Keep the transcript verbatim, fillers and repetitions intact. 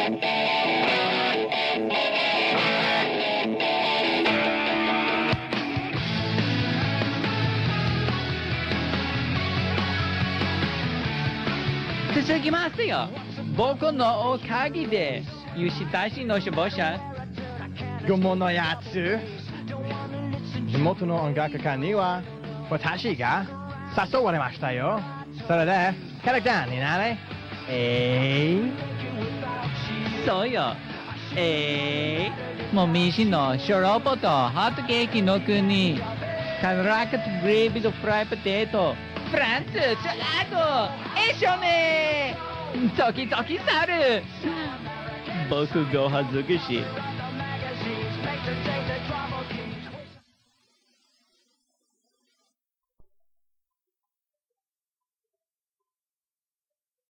続きますよ。僕のおかげで有志大使の消防車。 愚問のやつ。地元の音楽家には私が誘われましたよ。それでキャラクターになれ。えー、 そうよ。えー、もうミシのショロポとホットケーキの国。カラクトグレービーとフライポテト。フランス、チョアゴ、エショネー。時々去る。僕が恥ずかしい。